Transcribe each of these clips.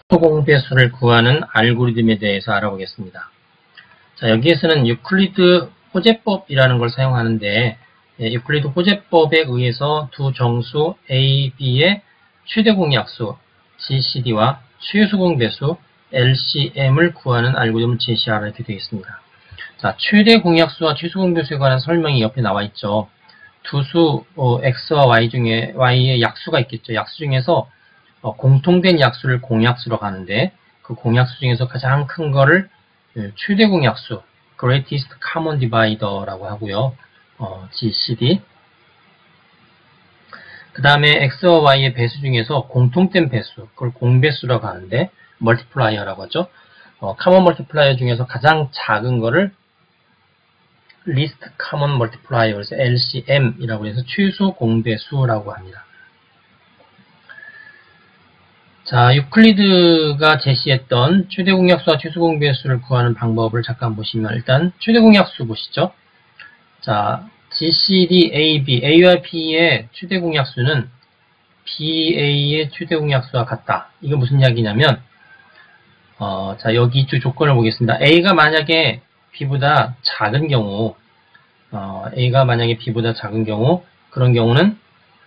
공배수를 구하는 알고리즘에 대해서 알아보겠습니다. 자, 여기에서는 유클리드 호재법이라는 걸 사용하는데, 유클리드 호재법에 의해서 두 정수 A, B의 최대 공약수 GCD와 최소 공배수 LCM을 구하는 알고리즘을 제시하라 이렇게 되어 있습니다. 자, 최대 공약수와 최소 공배수에 관한 설명이 옆에 나와 있죠. 두 수 X와 Y 중에 Y의 약수가 있겠죠. 약수 중에서 공통된 약수를 공약수로 가는데 그 공약수 중에서 가장 큰 거를 최대 공약수 Greatest Common Divider라고 하고요. GCD. 그 다음에 X와 Y의 배수 중에서 공통된 배수, 그걸 공배수라고 하는데 멀티플라이어라고 하죠. Common Multiplier 중에서 가장 작은 거를 Least Common Multiplier, 그래서 LCM이라고 해서 최소 공배수라고 합니다. 자, 유클리드가 제시했던 최대 공약수와 최소 공배수를 구하는 방법을 잠깐 보시면 일단 최대 공약수 보시죠. 자, GCD, AB, A와 B의 최대 공약수는 BA의 최대 공약수와 같다. 이게 무슨 이야기냐면 자, 여기 이쪽 조건을 보겠습니다. A가 만약에 B보다 작은 경우 A가 만약에 B보다 작은 경우 그런 경우는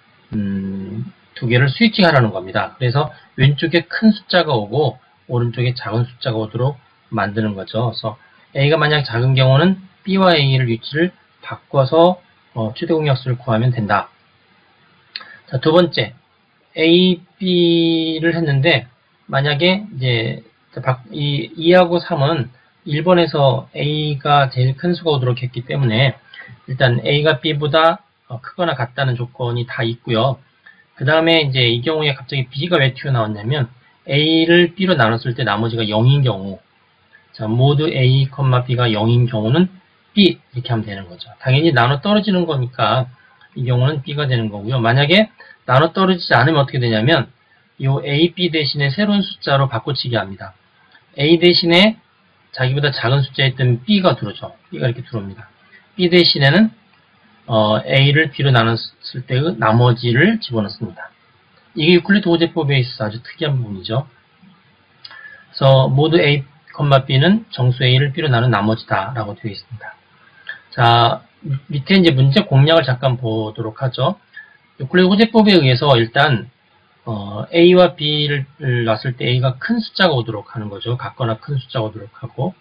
두 개를 스위칭하라는 겁니다. 그래서 왼쪽에 큰 숫자가 오고 오른쪽에 작은 숫자가 오도록 만드는 거죠. 그래서 A가 만약 작은 경우는 B와 A를 위치를 바꿔서 최대 공약수를 구하면 된다. 자, 두 번째 A, B를 했는데 만약에 이제 2하고 3은 1번에서 A가 제일 큰 수가 오도록 했기 때문에 일단 A가 B보다 크거나 같다는 조건이 다 있고요. 그 다음에 이제 이 경우에 갑자기 B가 왜 튀어나왔냐면 A를 B로 나눴을 때 나머지가 0인 경우, 자, 모두 A, B가 0인 경우는 B 이렇게 하면 되는 거죠. 당연히 나눠 떨어지는 거니까 이 경우는 B가 되는 거고요. 만약에 나눠 떨어지지 않으면 어떻게 되냐면 이 A, B 대신에 새로운 숫자로 바꿔치기 합니다. A 대신에 자기보다 작은 숫자였던 B가 들어오죠. B가 이렇게 들어옵니다. B 대신에는 A를 B로 나눴을 때의 나머지를 집어넣습니다. 이게 유클리드 호재법에 있어서 아주 특이한 부분이죠. 그래서 모두 A, B는 정수 A를 B로 나눈 나머지다 라고 되어 있습니다. 자, 밑에 이제 문제 공략을 잠깐 보도록 하죠. 유클리드 호재법에 의해서 일단 A와 B를 놨을 때 A가 큰 숫자가 오도록 하는 거죠. 같거나 큰 숫자가 오도록 하고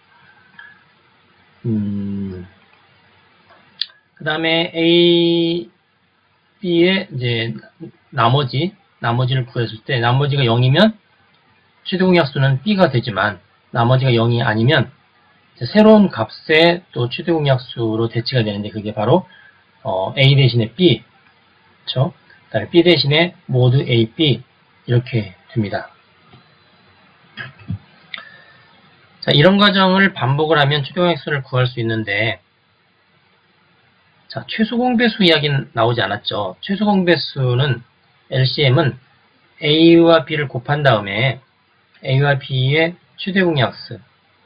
그 다음에 A, B의 이제 나머지를 구했을 때 나머지가 0이면 최대 공약수는 B가 되지만 나머지가 0이 아니면 새로운 값에 또 최대 공약수로 대치가 되는데 그게 바로 A 대신에 B, 그렇죠? 그다음에 B 대신에 모두 A, B 이렇게 됩니다. 자, 이런 과정을 반복을 하면 최대 공약수를 구할 수 있는데 자, 최소 공배수 이야기는 나오지 않았죠. 최소 공배수는 LCM은 A와 B를 곱한 다음에 A와 B의 최대 공약수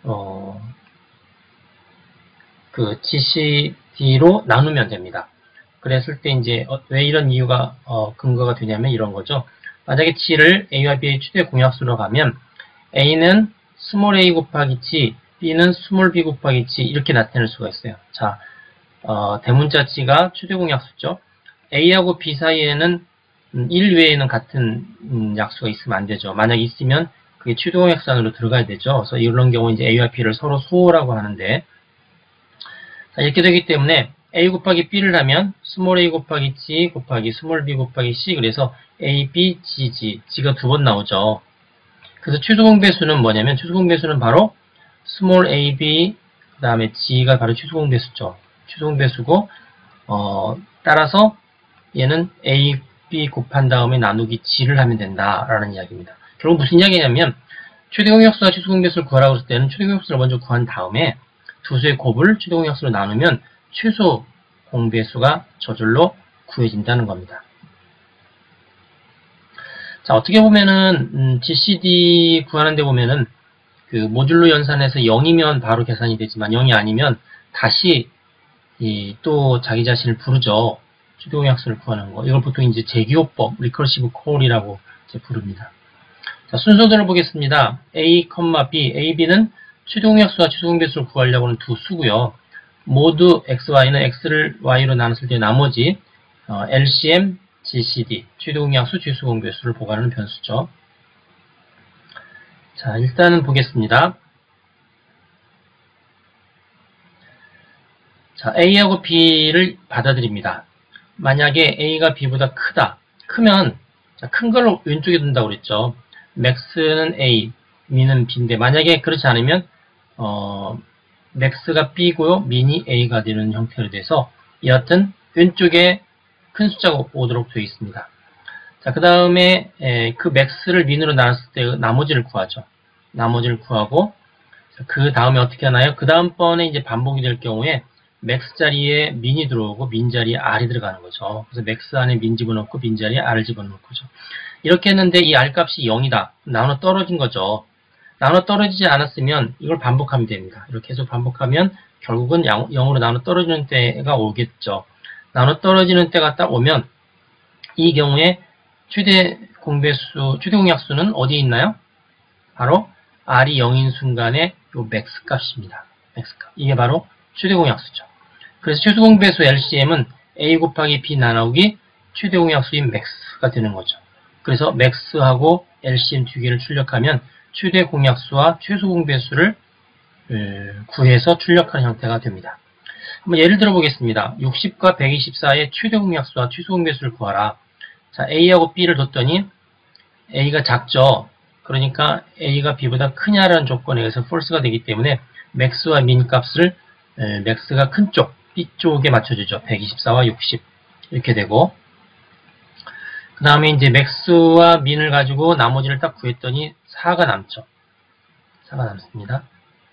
그 GCD로 나누면 됩니다. 그랬을 때 이제 왜 이런 이유가 근거가 되냐면 이런 거죠. 만약에 G를 A와 B의 최대 공약수로 가면 A는 스몰 a 곱하기 G, B는 스몰 b 곱하기 G 이렇게 나타낼 수가 있어요. 자, 대문자 G가 최대 공약수죠. A하고 B 사이에는 1 외에는 같은 약수가 있으면 안 되죠. 만약 있으면 그게 최대 공약수 안으로 들어가야 되죠. 그래서 이런 경우 이제 A와 B를 서로 소호라고 하는데 자, 이렇게 되기 때문에 A 곱하기 B를 하면 스몰 a 곱하기 G 곱하기 스몰 b 곱하기 C 그래서 A, B, G, G, G가 두 번 나오죠. 그래서 최소 공배수는 뭐냐면 최소 공배수는 바로 스몰 a, B 그 다음에 G가 바로 최소 공배수죠. 최소 공배수고 따라서 얘는 A, B 곱한 다음에 나누기 G를 하면 된다라는 이야기입니다. 결국 무슨 이야기냐면 최대 공약수와 최소 공배수를 구하라고 했을 때는 최대 공약수를 먼저 구한 다음에 두 수의 곱을 최대 공약수로 나누면 최소 공배수가 저절로 구해진다는 겁니다. 자, 어떻게 보면은 GCD 구하는 데 보면은 그 모듈로 연산해서 0이면 바로 계산이 되지만 0이 아니면 다시 또 자기 자신을 부르죠. 최대 공약수를 구하는 거. 이걸 보통 이제 재기호법, 리커시브 콜이라고 이제 부릅니다. 자, 순서대로 보겠습니다. A, B, A, B는 최대 공약수와 최소 공배수를 구하려고 하는 두 수고요. 모두 XY는 X를 Y로 나눴을 때 나머지 LCM, GCD, 최대 공약수, 최소 공배수를 보관하는 변수죠. 자, 일단은 보겠습니다. 자, A하고 B를 받아들입니다. 만약에 A가 B보다 크면, 자, 큰 걸 왼쪽에 둔다고 그랬죠. max는 A, min은 B인데, 만약에 그렇지 않으면, max가 B고요, min이 A가 되는 형태로 돼서, 여하튼, 왼쪽에 큰 숫자가 오도록 되어 있습니다. 자, 그 다음에, 그 max를 min으로 나눴을 때 나머지를 구하죠. 나머지를 구하고, 그 다음에 어떻게 하나요? 그 다음번에 이제 반복이 될 경우에, max 자리에 min이 들어오고 min 자리에 r이 들어가는 거죠. 그래서 max 안에 min 집어넣고 min 자리에 r을 집어넣는 거죠. 이렇게 했는데 이 r 값이 0이다. 나눠 떨어진 거죠. 나눠 떨어지지 않았으면 이걸 반복하면 됩니다. 이렇게 해서 반복하면 결국은 0으로 나눠 떨어지는 때가 오겠죠. 나눠 떨어지는 때가 딱 오면 이 경우에 최대 공약수는 어디에 있나요? 바로 r이 0인 순간에 요 max 값입니다. max 값. 이게 바로 최대 공약수죠. 그래서 최소 공배수 LCM은 A 곱하기 B 나누기 최대 공약수인 max가 되는 거죠. 그래서 max하고 LCM 두 개를 출력하면 최대 공약수와 최소 공배수를 구해서 출력하는 형태가 됩니다. 한번 예를 들어 보겠습니다. 60과 124의 최대 공약수와 최소 공배수를 구하라. 자, A하고 B를 뒀더니 A가 작죠. 그러니까 A가 B보다 크냐라는 조건에 의해서 false가 되기 때문에 max와 min 값을 max가 큰 쪽, B 쪽에 맞춰주죠. 124와 60 이렇게 되고 그 다음에 이제 max와 min을 가지고 나머지를 딱 구했더니 4가 남죠. 4가 남습니다.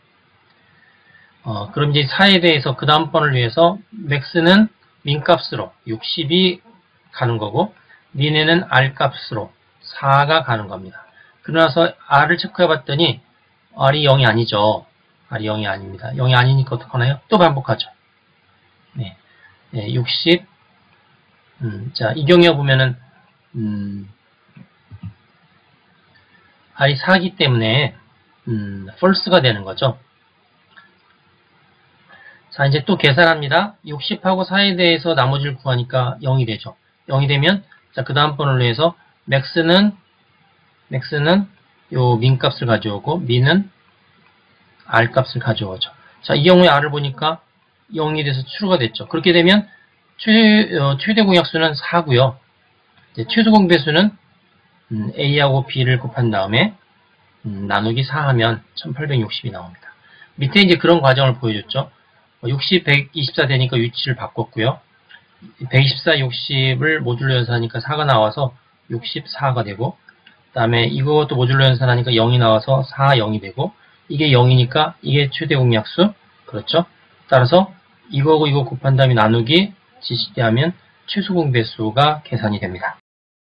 그럼 이제 4에 대해서 그 다음 번을 위해서 max는 min 값으로 60이 가는 거고 min에는 r 값으로 4가 가는 겁니다. 그러나서 r을 체크해 봤더니 r이 0이 아니죠. r이 0이 아닙니다. 0이 아니니까 어떡하나요? 또 반복하죠. 네. 60. 자, 이 경우에 보면은, r이 4기 때문에, false가 되는 거죠. 자, 이제 또 계산합니다. 60하고 4에 대해서 나머지를 구하니까 0이 되죠. 0이 되면, 자, 그 다음 번을 위해서, max는 요 min 값을 가져오고, min은 r 값을 가져오죠. 자, 이 경우에 r을 보니까 0이 돼서 true가 됐죠. 그렇게 되면 최대 공약수는 4고요. 이제 최소 공배수는 A하고 B를 곱한 다음에 나누기 4 하면 1860이 나옵니다. 밑에 이제 그런 과정을 보여줬죠. 60, 124 되니까 위치를 바꿨고요. 124, 60을 모듈로 연산하니까 4가 나와서 64가 되고 그 다음에 이것도 모듈로 연산하니까 0이 나와서 4, 0이 되고 이게 0이니까 이게 최대 공약수 그렇죠? 따라서 이거하고 이거 곱한 다음에 나누기 GCD 하면 최소 공배수가 계산이 됩니다.